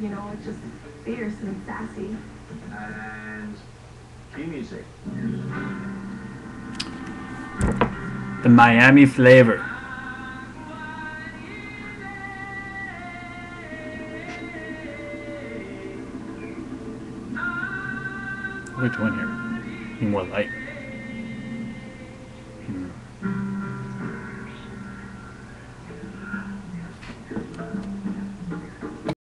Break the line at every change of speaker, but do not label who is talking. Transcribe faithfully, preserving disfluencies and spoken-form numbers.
you know, it's just fierce and sassy.
And cue music.
The Miami flavor. Which one here? More light. Hmm.